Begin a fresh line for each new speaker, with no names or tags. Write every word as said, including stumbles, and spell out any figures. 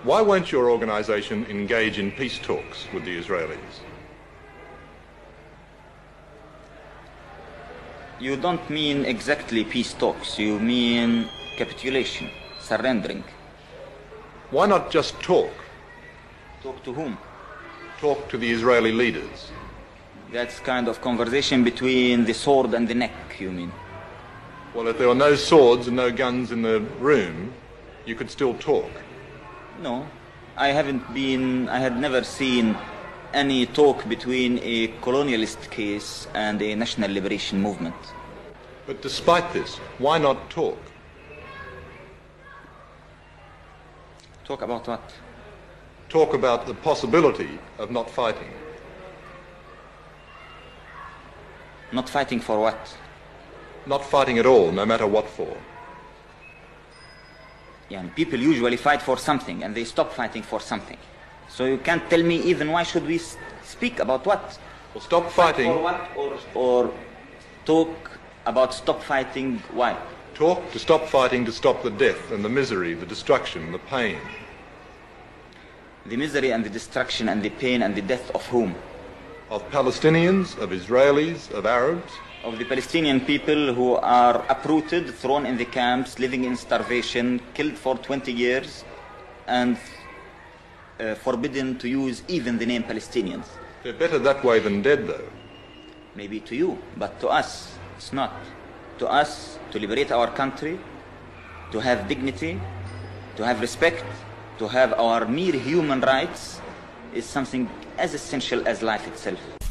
Why won't your organisation engage in peace talks with the Israelis?
You don't mean exactly peace talks, you mean capitulation, surrendering.
Why not just talk?
Talk to whom?
Talk to the Israeli leaders.
That's kind of conversation between the sword and the neck, you mean?
Well, if there were no swords and no guns in the room, you could still talk.
No, I haven't been, I had never seen any talk between a colonialist case and a national liberation movement.
But despite this, why not talk?
Talk about what?
Talk about the possibility of not fighting.
Not fighting for what?
Not fighting at all, no matter what for.
Yeah, and people usually fight for something and they stop fighting for something. So you can't tell me even why should we speak about what?
Well, stop fighting.
Fight for what? Or, or talk about stop fighting why?
Talk to stop fighting, to stop the death and the misery, the destruction, the pain.
The misery and the destruction and the pain and the death of whom?
Of Palestinians, of Israelis, of Arabs.
Of the Palestinian people who are uprooted, thrown in the camps, living in starvation, killed for twenty years, and uh, forbidden to use even the name Palestinians.
They're better that way than dead, though.
Maybe to you, but to us, it's not. To us, to liberate our country, to have dignity, to have respect, to have our mere human rights is something as essential as life itself.